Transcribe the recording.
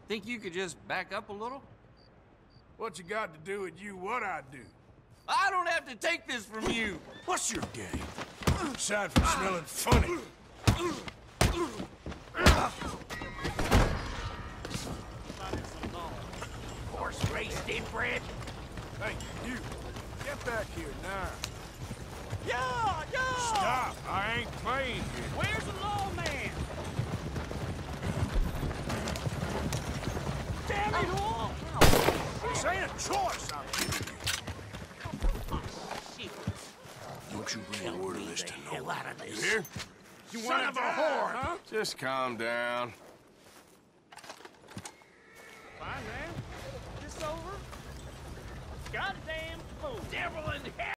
Think you could just back up a little? What you got to do with you what I do? I don't have to take this from you! What's your game? Aside from smelling funny. Horse raced inbred? Hey, you. Get back here now. Yeah! Stop! I ain't playing here. Where's the lawman? Damn it all! This ain't a choice I'm giving you. Shit. Don't you bring a word of this to no Hell one. out of You this. hear? You son of a whore! Huh? Just calm down. Fine, man. This over? Goddamn fool. Devil in hell!